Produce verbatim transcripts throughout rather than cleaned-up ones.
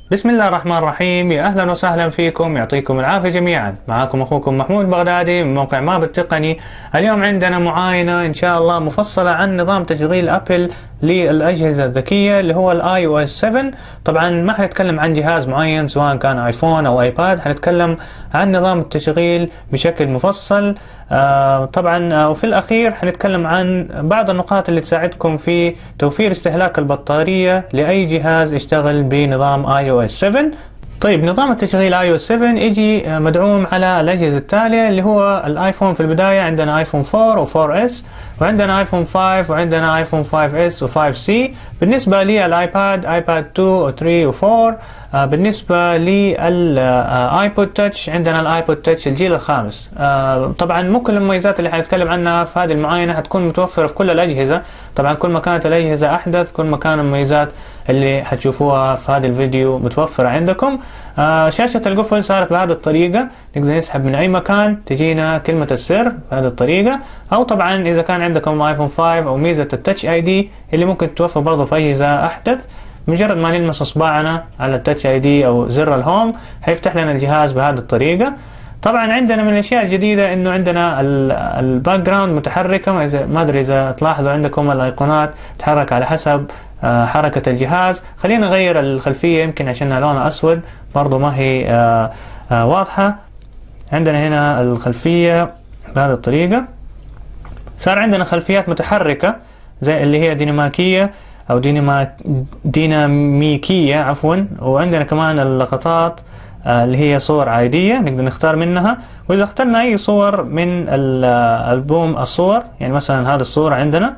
بسم الله الرحمن الرحيم. يا أهلا وسهلا فيكم، يعطيكم العافية جميعا. معكم أخوكم محمود بغدادي من موقع ماب التقني. اليوم عندنا معاينة إن شاء الله مفصلة عن نظام تشغيل أبل للأجهزة الذكية اللي هو الاي او اس سبعة. طبعا ما حنتكلم عن جهاز معين سواء كان ايفون أو ايباد، حنتكلم عن نظام التشغيل بشكل مفصل. آه طبعا آه وفي الأخير حنتكلم عن بعض النقاط اللي تساعدكم في توفير استهلاك البطارية لأي جهاز يشتغل بنظام اي او اس سبعة. طيب، نظام التشغيل اي او اس سبعة يجي مدعوم على الأجهزة التالية اللي هو الايفون. في البداية عندنا ايفون فور و فور اس، وعندنا ايفون فايف، وعندنا ايفون فايف اس و فايف سي. بالنسبة للايباد ايباد تو و ثري و فور. آه بالنسبة للايبود تاتش عندنا الايبود تاتش الجيل الخامس. آه طبعا مو كل المميزات اللي حنتكلم عنها في هذه المعاينة حتكون متوفرة في كل الأجهزة. طبعا كل ما كانت الأجهزة أحدث كل ما كان المميزات اللي حتشوفوها في هذا الفيديو متوفرة عندكم. آه شاشة القفل صارت بهذه الطريقة، نقدر نسحب من أي مكان تجينا كلمة السر بهذه الطريقة. أو طبعا إذا كان عندكم ايفون فايف أو ميزة التاتش اي دي اللي ممكن تتوفر برضه في أجهزة أحدث، مجرد ما نلمس اصبعنا على التاتش اي دي او زر الهوم حيفتح لنا الجهاز بهذه الطريقه. طبعا عندنا من الاشياء الجديده انه عندنا الباك جراوند متحركه. ما ادري اذا تلاحظوا عندكم الايقونات تتحرك على حسب حركه الجهاز. خلينا نغير الخلفيه يمكن عشان لونها اسود برضو ما هي واضحه. عندنا هنا الخلفيه بهذه الطريقه. صار عندنا خلفيات متحركه زي اللي هي ديناميكيه او دينما ديناميكية عفوا. وعندنا كمان اللقطات اللي هي صور عادية نقدر نختار منها. واذا اخترنا اي صور من البوم الصور، يعني مثلا هذه الصورة عندنا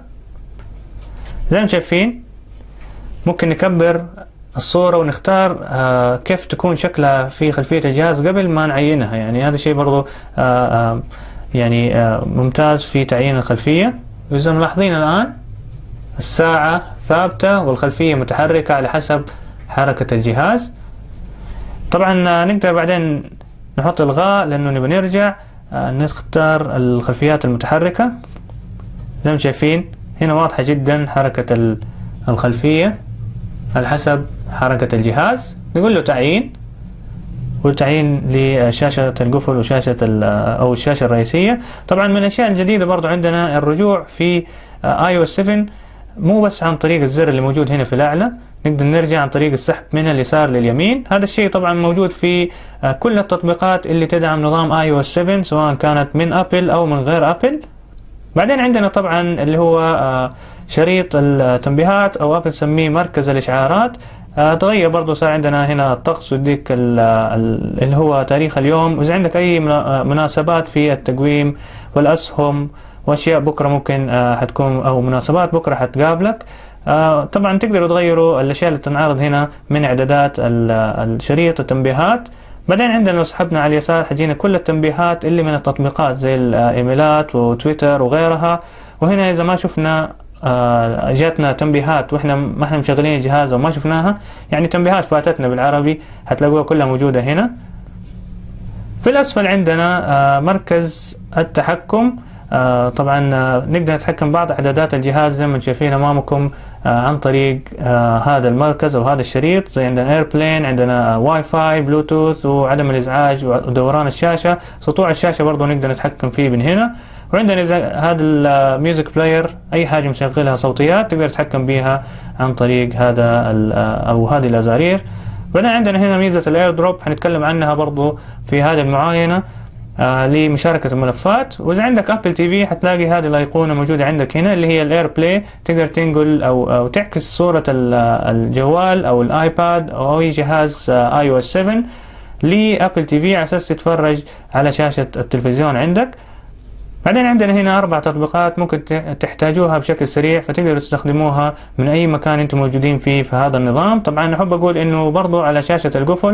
زي ما شايفين، ممكن نكبر الصورة ونختار كيف تكون شكلها في خلفية الجهاز قبل ما نعينها. يعني هذا الشيء برضو يعني ممتاز في تعيين الخلفية. واذا ملاحظين الآن الساعة ثابتة والخلفية متحركة على حسب حركة الجهاز. طبعا نقدر بعدين نحط الغاء لأنه نبي نرجع نختار الخلفيات المتحركة. زي ما شايفين هنا واضحة جدا حركة الخلفية على حسب حركة الجهاز. نقول له تعيين، والتعيين لشاشة القفل وشاشة أو الشاشة الرئيسية. طبعا من الأشياء الجديدة برضو عندنا الرجوع في اي او اس سبعة، مو بس عن طريق الزر اللي موجود هنا في الأعلى، نقدر نرجع عن طريق السحب من اليسار لليمين. هذا الشيء طبعا موجود في كل التطبيقات اللي تدعم نظام اي او اس سبعة سواء كانت من أبل أو من غير أبل. بعدين عندنا طبعا اللي هو شريط التنبيهات أو أبل تسميه مركز الإشعارات. تغير برضو، صار عندنا هنا الطقس وديك اللي هو تاريخ اليوم، وإذا عندك أي مناسبات في التقويم والأسهم واشياء بكره ممكن آه حتكون او مناسبات بكره حتقابلك. آه طبعا تقدروا تغيروا الاشياء اللي تنعرض هنا من اعدادات الشريط التنبيهات. بعدين عندنا لو سحبنا على اليسار حجينا كل التنبيهات اللي من التطبيقات زي الايميلات وتويتر وغيرها. وهنا اذا ما شفنا آه جاتنا تنبيهات واحنا ما احنا مشغلين الجهاز وما شفناها، يعني تنبيهات فاتتنا بالعربي، هتلاقوها كلها موجوده هنا. في الاسفل عندنا آه مركز التحكم. آه طبعا آه نقدر نتحكم بعض اعدادات الجهاز زي ما شايفين امامكم آه عن طريق آه هذا المركز او هذا الشريط. زي عندنا ايربلين، عندنا آه واي فاي، بلوتوث، وعدم الازعاج ودوران الشاشه. سطوع الشاشه برضو نقدر نتحكم فيه من هنا. وعندنا هذا الميوزك بلاير، اي حاجه مشغلها صوتيات تقدر تتحكم بيها عن طريق هذا او هذه الازارير. بعدين عندنا هنا ميزه الاير دروب، حنتكلم عنها برضو في هذه المعاينه آه لمشاركة الملفات. وإذا عندك أبل تي في حتلاقي هذه الأيقونة موجودة عندك هنا اللي هي الإير بلاي، تقدر تنقل أو, أو تعكس صورة الجوال أو الآيباد أو أي جهاز آي أو إس سبعة لأبل تي في على أساس تتفرج على شاشة التلفزيون عندك. بعدين عندنا هنا أربع تطبيقات ممكن تحتاجوها بشكل سريع فتقدروا تستخدموها من أي مكان أنتم موجودين فيه في هذا النظام. طبعا أحب أقول إنه برضو على شاشة القفل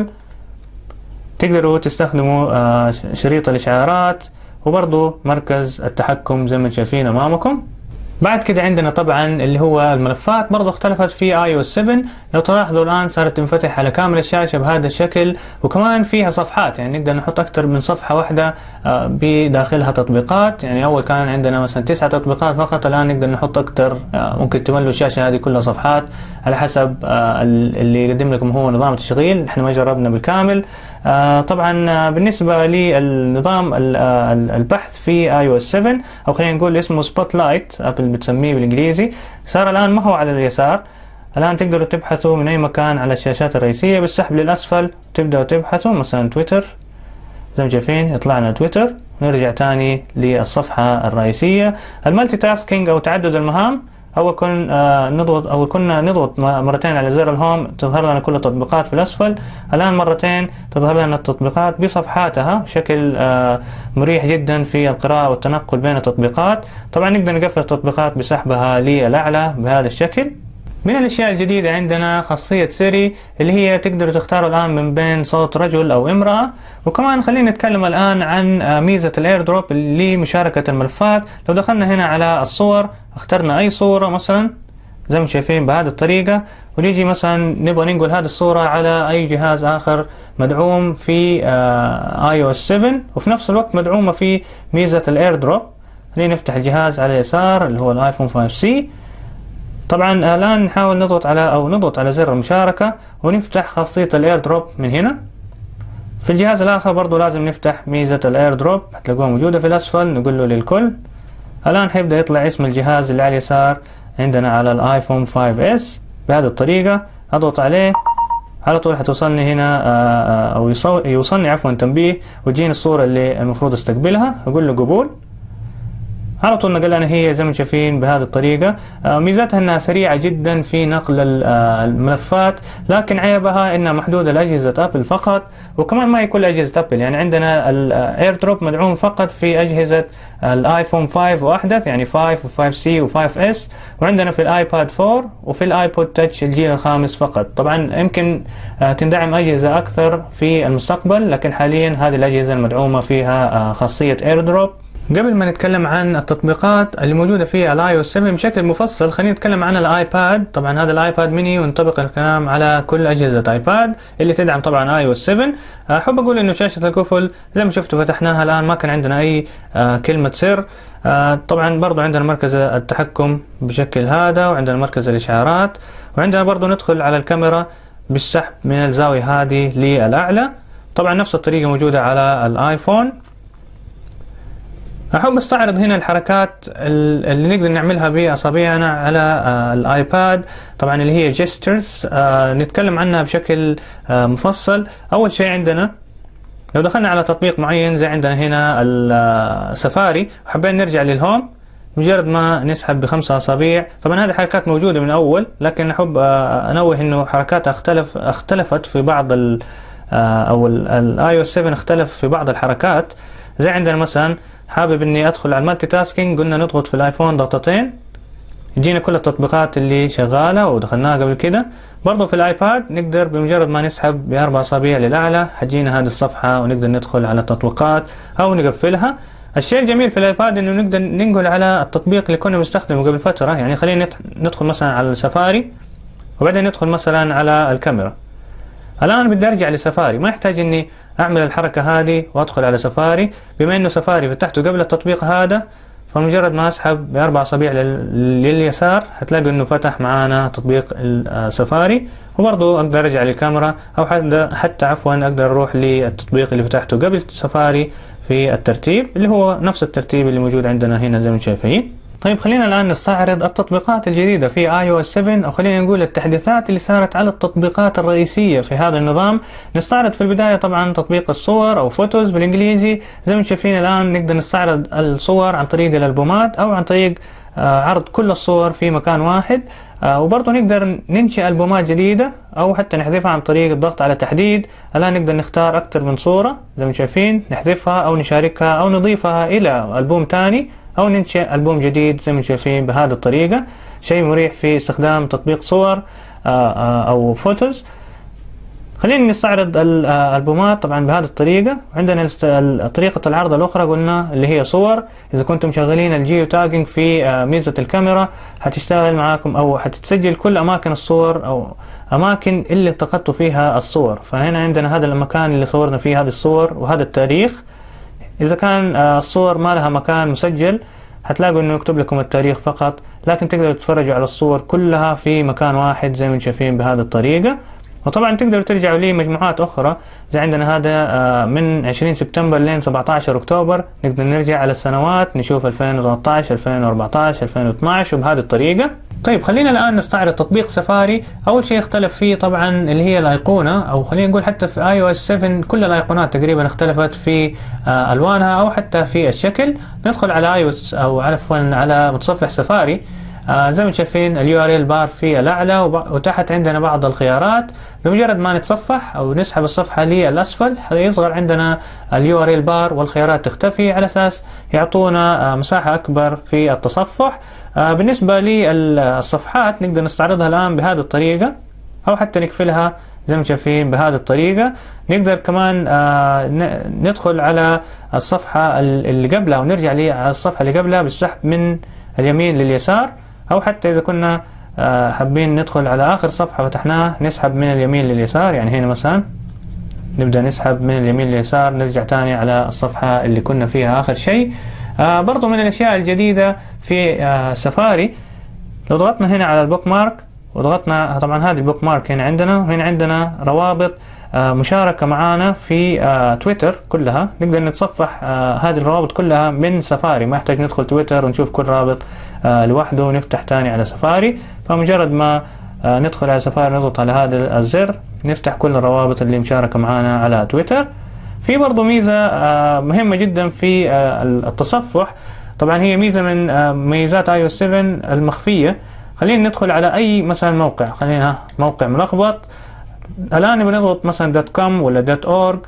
تقدروا تستخدموا شريط الإشعارات وبرضو مركز التحكم زي ما شايفين أمامكم. بعد كده عندنا طبعا اللي هو الملفات برضو اختلفت في اي او اس سبعة. لو تلاحظوا الان صارت تنفتح على كامل الشاشة بهذا الشكل، وكمان فيها صفحات، يعني نقدر نحط اكثر من صفحة واحدة بداخلها تطبيقات. يعني اول كان عندنا مثلا تسعة تطبيقات فقط، الان نقدر نحط اكثر، ممكن تملوا الشاشة هذه كلها صفحات على حسب اللي يقدم لكم هو نظام التشغيل. احنا ما جربنا بالكامل. طبعا بالنسبة للنظام البحث في اي او اس سبعة، او خلينا نقول اسمه سبوت لايت، ابل بتسميه بالانجليزي، صار الان ما هو على اليسار. الان تقدروا تبحثوا من اي مكان على الشاشات الرئيسية بالسحب للاسفل، تبدأوا تبحثوا مثلا تويتر، زي ما شايفين يطلع لنا تويتر، نرجع تاني للصفحة الرئيسية. المالتي تاسكينج او تعدد المهام، أول كن آه نضغط أو كنا نضغط مرتين على زر الهوم تظهر لنا كل التطبيقات في الأسفل، الآن مرتين تظهر لنا التطبيقات بصفحاتها، شكل آه مريح جدا في القراءة والتنقل بين التطبيقات. طبعا نقدر نقفل التطبيقات بسحبها للأعلى بهذا الشكل. من الأشياء الجديدة عندنا خاصية سيري، اللي هي تقدروا تختاروا الآن من بين صوت رجل أو امرأة. وكمان خلينا نتكلم الآن عن ميزة الاير دروب لمشاركة الملفات. لو دخلنا هنا على الصور، اخترنا أي صورة مثلا زي ما شايفين بهذه الطريقة، ونيجي مثلا نبغى ننقل هذه الصورة على أي جهاز آخر مدعوم في اي او اس سبعة، وفي نفس الوقت مدعومة في ميزة الاير دروب. خلينا نفتح الجهاز على اليسار اللي هو الايفون خمسة سي. طبعا الآن نحاول نضغط على أو نضغط على زر المشاركة ونفتح خاصية الاير دروب من هنا. في الجهاز الآخر برضو لازم نفتح ميزة الاير دروب، هتلاقوها موجودة في الأسفل، نقول له للكل. الآن حيبدأ يطلع اسم الجهاز اللي على اليسار عندنا على الايفون خمسة اس بهذه الطريقة. أضغط عليه على طول حتوصلني هنا أو يوصلني عفوا تنبيه، وتجيني الصورة اللي المفروض استقبلها، أقول له قبول. على طول نقل لنا هي زي ما شايفين بهذه الطريقة. ميزتها انها سريعة جدا في نقل الملفات، لكن عيبها انها محدودة لأجهزة ابل فقط، وكمان ما هي كل أجهزة ابل. يعني عندنا الاير دروب مدعوم فقط في أجهزة الايفون خمسة واحدث، يعني خمسة و5 سي و خمسة اس، وعندنا في الايباد أربعة وفي الايبود تاتش الجيل الخامس فقط. طبعا يمكن تندعم أجهزة أكثر في المستقبل، لكن حاليا هذه الأجهزة المدعومة فيها خاصية اير دروب. قبل ما نتكلم عن التطبيقات اللي موجودة في الاي او اس سبعة بشكل مفصل، خلينا نتكلم عن الايباد. طبعا هذا الايباد ميني، ونطبق الكلام على كل اجهزة ايباد اللي تدعم طبعا اي او اس سبعة. احب اقول انه شاشة القفل زي ما شفتوا فتحناها الان ما كان عندنا اي آه كلمة سر. آه طبعا برضو عندنا مركز التحكم بشكل هذا، وعندنا مركز الاشعارات، وعندنا برضو ندخل على الكاميرا بالسحب من الزاوية هذه للأعلى. طبعا نفس الطريقة موجودة على الايفون. أحب استعرض هنا الحركات اللي نقدر نعملها بأصابعنا على الآيباد، طبعا اللي هي جيسترز، نتكلم عنها بشكل مفصل. أول شيء عندنا لو دخلنا على تطبيق معين، زي عندنا هنا السفاري وحبينا نرجع للهوم، مجرد ما نسحب بخمسة أصابع. طبعا هذه حركات موجودة من أول، لكن أحب أنوه إنه حركاتها اختلف اختلفت في بعض ال أو الاي او اس سبعة اختلف في بعض الحركات. زي عندنا مثلا حابب اني ادخل على المالتي تاسكينج، قلنا نضغط في الايفون ضغطتين يجينا كل التطبيقات اللي شغالة ودخلناها قبل كده. برضو في الايباد نقدر بمجرد ما نسحب باربع اصابع للاعلى حتجينا هذه الصفحة ونقدر ندخل على التطبيقات او نقفلها. الشيء الجميل في الايباد انه نقدر ننقل على التطبيق اللي كنا بنستخدمه قبل فترة. يعني خلينا ندخل مثلا على السفاري وبعدين ندخل مثلا على الكاميرا. الآن بدي أرجع لسفاري، ما يحتاج إني أعمل الحركة هذه وأدخل على سفاري. بما إنه سفاري فتحته قبل التطبيق هذا، فمجرد ما أسحب بأربع أصابع لليسار هتلاقوا إنه فتح معانا تطبيق السفاري. وبرضو أقدر أرجع للكاميرا، أو حتى عفوا أقدر أروح للتطبيق اللي فتحته قبل سفاري في الترتيب، اللي هو نفس الترتيب اللي موجود عندنا هنا زي ما شايفين. طيب خلينا الآن نستعرض التطبيقات الجديدة في اي او اس سبعة، أو خلينا نقول التحديثات اللي صارت على التطبيقات الرئيسية في هذا النظام. نستعرض في البداية طبعا تطبيق الصور أو فوتوز بالإنجليزي. زي ما شايفين الآن نقدر نستعرض الصور عن طريق الألبومات أو عن طريق عرض كل الصور في مكان واحد. وبرضه نقدر ننشئ ألبومات جديدة أو حتى نحذفها عن طريق الضغط على تحديد. الآن نقدر نختار أكثر من صورة زي ما شايفين، نحذفها أو نشاركها أو نضيفها إلى ألبوم تاني، أو ننشئ ألبوم جديد زي ما شايفين بهذه الطريقة. شيء مريح في استخدام تطبيق صور أو فوتوز. خلينا نستعرض الألبومات طبعا بهذه الطريقة. عندنا طريقة العرض الأخرى قلنا اللي هي صور. إذا كنتم شغالين الجيو تاجنج في ميزة الكاميرا هتشتغل معاكم أو هتتسجل كل أماكن الصور أو أماكن اللي التقطتوا فيها الصور. فهنا عندنا هذا المكان اللي صورنا فيه هذه الصور وهذا التاريخ. إذا كان الصور ما لها مكان مسجل هتلاقوا إنه يكتب لكم التاريخ فقط، لكن تقدروا تتفرجوا على الصور كلها في مكان واحد زي ما شايفين بهذه الطريقة. وطبعا تقدروا ترجعوا لي مجموعات أخرى زي عندنا هذا من عشرين سبتمبر لين سبعة عشر أكتوبر. نقدر نرجع على السنوات نشوف ألفين وثلاثة عشر ألفين وأربعة عشر ألفين واثني عشر وبهذه الطريقة. طيب خلينا الآن نستعرض تطبيق سفاري. أول شيء اختلف فيه طبعا اللي هي الأيقونة، أو خلينا نقول حتى في آي أو إس سبعة كل الأيقونات تقريبا اختلفت في ألوانها أو حتى في الشكل. ندخل على آي أو إس أو عفوا على متصفح سفاري. آه زي ما شايفين اليو ار ال بار في الأعلى وتحت عندنا بعض الخيارات. بمجرد ما نتصفح أو نسحب الصفحة للأسفل يصغر عندنا اليو ار ال بار والخيارات تختفي على أساس يعطونا آه مساحة أكبر في التصفح. آه بالنسبة للصفحات نقدر نستعرضها الآن بهذه الطريقة أو حتى نقفلها زي ما شايفين بهذه الطريقة. نقدر كمان آه ندخل على الصفحة اللي قبلها ونرجع للصفحة اللي قبلها بالسحب من اليمين لليسار، أو حتى إذا كنا حابين ندخل على آخر صفحة فتحناه نسحب من اليمين لليسار. يعني هنا مثلا نبدأ نسحب من اليمين لليسار نرجع تاني على الصفحة اللي كنا فيها آخر شيء. آه برضو من الأشياء الجديدة في آه سفاري لو ضغطنا هنا على البوك مارك وضغطنا طبعا هذه البوك مارك هنا عندنا، وهنا عندنا روابط آه مشاركة معانا في آه تويتر كلها. نقدر نتصفح آه هذه الروابط كلها من سفاري، ما يحتاج ندخل تويتر ونشوف كل رابط آه لوحده ونفتح تاني على سفاري. فمجرد ما آه ندخل على سفاري نضغط على هذا الزر نفتح كل الروابط اللي مشاركة معانا على تويتر. في برضو ميزة آه مهمة جدا في آه التصفح، طبعا هي ميزة من آه ميزات آي أو إس سبعة المخفية. خلينا ندخل على أي مثلا موقع، خلينا موقع ملخبط الآن بنضغط مثلا دوت كوم ولا دوت أورج،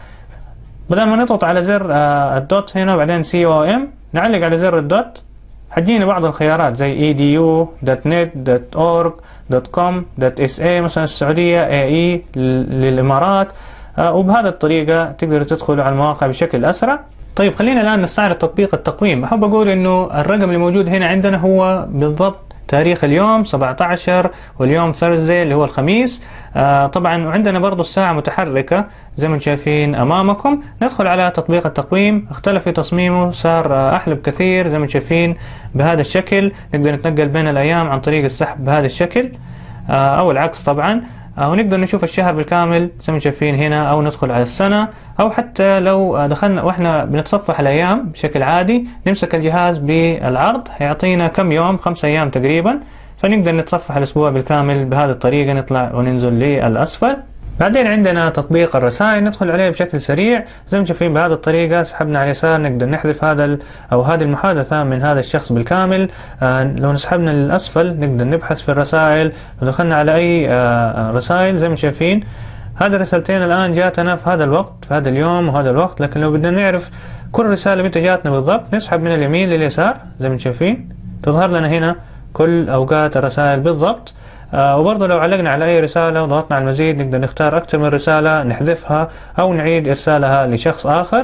بدل ما نضغط على زر آه الدوت هنا وبعدين سي او ام نعلق على زر الدوت حتجينا بعض الخيارات زي اي دي يو دوت نت دوت أورج دوت كوم دوت اس اي مثلا السعودية، اي اي للإمارات. آه وبهذه الطريقة تقدروا تدخلوا على المواقع بشكل أسرع. طيب خلينا الآن نستعرض تطبيق التقويم. أحب أقول إنه الرقم اللي موجود هنا عندنا هو بالضبط تاريخ اليوم سبعة عشر واليوم ثيرزداي اللي هو الخميس. آه طبعا وعندنا برضو الساعة متحركة زي ما شايفين أمامكم. ندخل على تطبيق التقويم، اختلف في تصميمه صار آه أحلى بكثير زي ما شايفين بهذا الشكل. نقدر نتنقل بين الأيام عن طريق السحب بهذا الشكل آه أو العكس طبعا. آه ونقدر نشوف الشهر بالكامل زي ما شايفين هنا، أو ندخل على السنة، أو حتى لو دخلنا وإحنا بنتصفح الأيام بشكل عادي نمسك الجهاز بالعرض هيعطينا كم يوم، خمس أيام تقريبا، فنقدر نتصفح الأسبوع بالكامل بهذه الطريقة نطلع وننزل للأسفل. بعدين عندنا تطبيق الرسائل ندخل عليه بشكل سريع زي ما شايفين بهذه الطريقة. سحبنا على اليسار نقدر نحذف هذا أو هذه المحادثة من هذا الشخص بالكامل. آه لو نسحبنا للأسفل نقدر نبحث في الرسائل، لو دخلنا على أي آه رسائل زي ما شايفين هذه الرسالتين الآن جاتنا في هذا الوقت في هذا اليوم وهذا الوقت. لكن لو بدنا نعرف كل رسالة متى جاتنا بالضبط نسحب من اليمين لليسار زي ما شايفين تظهر لنا هنا كل أوقات الرسائل بالضبط. آه وبرضه لو علقنا على أي رسالة وضغطنا على المزيد نقدر نختار أكثر من رسالة نحذفها أو نعيد إرسالها لشخص آخر.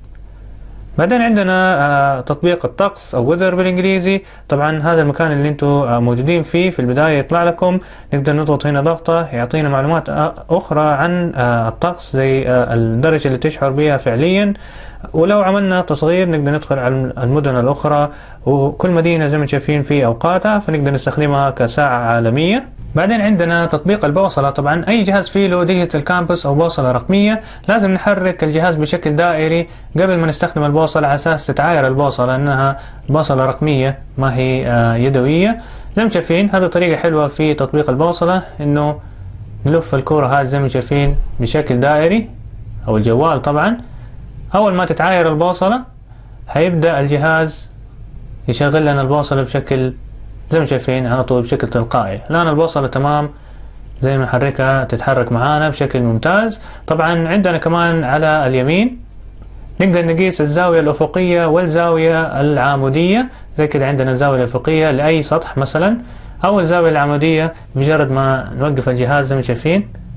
بعدين عندنا آه تطبيق الطقس أو weather بالإنجليزي. طبعا هذا المكان اللي انتم آه موجودين فيه في البداية يطلع لكم، نقدر نضغط هنا ضغطة يعطينا معلومات آه أخرى عن آه الطقس زي آه الدرجة اللي تشعر بها فعليا. ولو عملنا تصغير نقدر ندخل على المدن الأخرى، وكل مدينة زي ما شايفين في أوقاتها فنقدر نستخدمها كساعة عالمية. بعدين عندنا تطبيق البوصلة. طبعا أي جهاز فيه له ديجيتال كامبس أو بوصلة رقمية لازم نحرك الجهاز بشكل دائري قبل ما نستخدم البوصلة على أساس تتعاير البوصلة أنها بوصلة رقمية ما هي يدوية. زي ما شايفين هذه طريقة حلوة في تطبيق البوصلة، إنه نلف الكرة هذه زي ما شايفين بشكل دائري أو الجوال. طبعا أول ما تتعاير البوصلة هيبدأ الجهاز يشغل لنا البوصلة بشكل زي ما شايفين على طول بشكل تلقائي. الآن البوصلة تمام زي ما نحركها تتحرك معانا بشكل ممتاز. طبعا عندنا كمان على اليمين نقدر نقيس الزاوية الأفقية والزاوية العمودية. زي كده عندنا الزاوية الأفقية لأي سطح مثلا، أو الزاوية العمودية. بمجرد ما نوقف الجهاز زي ما شايفين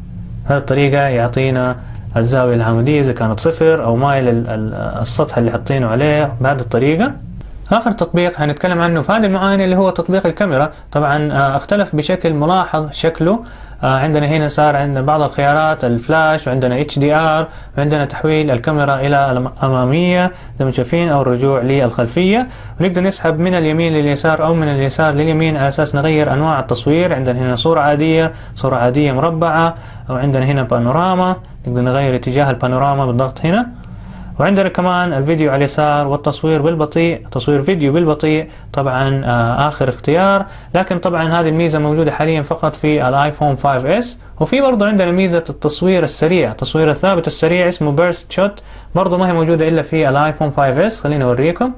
هذه الطريقة يعطينا الزاوية العمودية إذا كانت صفر أو مايل السطح اللي حاطينه عليه بهذه الطريقة. آخر تطبيق هنتكلم عنه في هذه المعاينة اللي هو تطبيق الكاميرا. طبعا اختلف بشكل ملاحظ شكله. عندنا هنا صار عندنا بعض الخيارات الفلاش، وعندنا اتش دي ار، وعندنا تحويل الكاميرا إلى الأمامية زي ما شايفين أو الرجوع للخلفية، ونقدر نسحب من اليمين لليسار أو من اليسار لليمين على أساس نغير أنواع التصوير. عندنا هنا صورة عادية، صورة عادية مربعة، وعندنا هنا بانوراما، نقدر نغير اتجاه البانوراما بالضغط هنا. وعندنا كمان الفيديو على اليسار والتصوير بالبطيء، تصوير فيديو بالبطيء طبعا آه آخر اختيار. لكن طبعا هذه الميزة موجودة حاليا فقط في الايفون خمسة اس. وفي برضو عندنا ميزة التصوير السريع، التصوير الثابت السريع اسمه بيرست شوت، برضو ما هي موجودة إلا في الايفون خمسة اس. خليني أوريكم.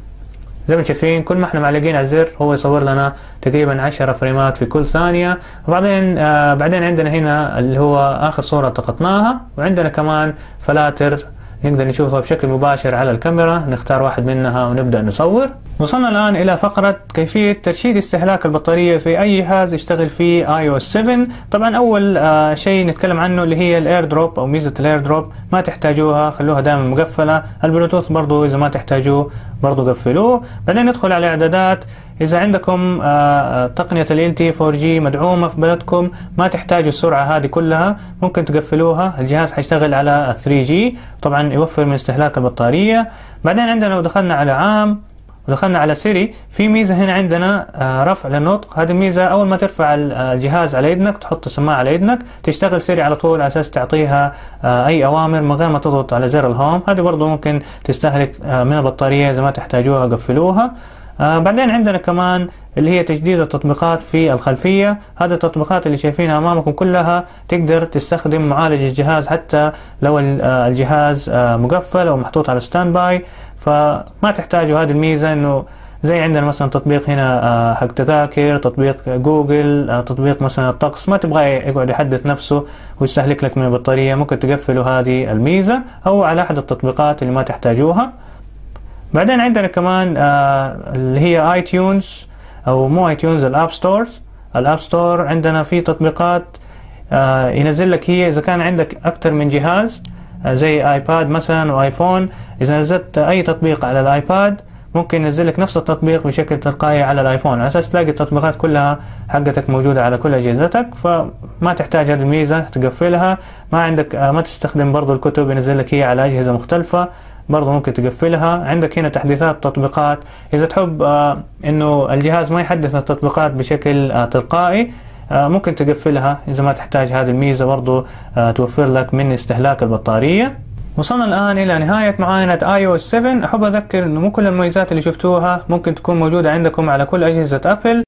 زي ما شايفين كل ما احنا معلقين على الزر هو يصور لنا تقريبا عشرة فريمات في كل ثانية. وبعدين آه بعدين عندنا هنا اللي هو آخر صورة التقطناها، وعندنا كمان فلاتر نقدر نشوفها بشكل مباشر على الكاميرا، نختار واحد منها ونبدأ نصور. وصلنا الآن إلى فقرة كيفية ترشيد استهلاك البطارية في أي جهاز يشتغل فيه اي او اس سبعة. طبعا أول آه شيء نتكلم عنه اللي هي الاير دروب أو ميزة الاير دروب، ما تحتاجوها، خلوها دائما مقفلة. البلوتوث برضو إذا ما تحتاجوه برضو قفلوه. بعدين ندخل على إعدادات. إذا عندكم آه تقنية ال إل تي فور جي مدعومة في بلدكم ما تحتاجوا السرعة هذه كلها، ممكن تقفلوها. الجهاز حيشتغل على ثري جي، طبعا يوفر من استهلاك البطارية. بعدين عندنا لو دخلنا على عام ودخلنا على سيري، في ميزة هنا عندنا آه رفع للنطق. هذه الميزة أول ما ترفع الجهاز على يدك، تحط السماعة على يدك، تشتغل سيري على طول على أساس تعطيها آه أي أوامر من غير ما تضغط على زر الهوم. هذه برضو ممكن تستهلك آه من البطارية، إذا ما تحتاجوها قفلوها. آه بعدين عندنا كمان اللي هي تجديد التطبيقات في الخلفية. هذه التطبيقات اللي شايفينها أمامكم كلها تقدر تستخدم معالج الجهاز حتى لو الجهاز مقفل أو محطوط على ستاند باي، فما تحتاجوا هذه الميزة. إنه زي عندنا مثلا تطبيق هنا حق تذاكر، تطبيق جوجل، تطبيق مثلا الطقس، ما تبغى يقعد يحدث نفسه ويستهلك لك من البطارية، ممكن تقفلوا هذه الميزة أو على أحد التطبيقات اللي ما تحتاجوها. بعدين عندنا كمان اللي هي اي تيونز او مو اي تيونز، الاب ستورز. الاب ستور عندنا في تطبيقات آه ينزل لك هي اذا كان عندك اكثر من جهاز آه زي ايباد مثلا وايفون. اذا نزلت اي تطبيق على الايباد ممكن ينزل لك نفس التطبيق بشكل تلقائي على الايفون، على اساس تلاقي التطبيقات كلها حقتك موجوده على كل اجهزتك، فما تحتاج هذه الميزه تقفلها. ما عندك آه ما تستخدم برضو الكتب، ينزل لك هي على اجهزه مختلفه برضو ممكن تقفلها. عندك هنا تحديثات تطبيقات، إذا تحب آه إنه الجهاز ما يحدث التطبيقات بشكل آه تلقائي آه ممكن تقفلها إذا ما تحتاج هذه الميزة، برضو آه توفر لك من استهلاك البطارية. وصلنا الآن إلى نهاية معاينة اي او اس سبعة. أحب أذكر إنه مو كل المميزات اللي شفتوها ممكن تكون موجودة عندكم على كل أجهزة أبل.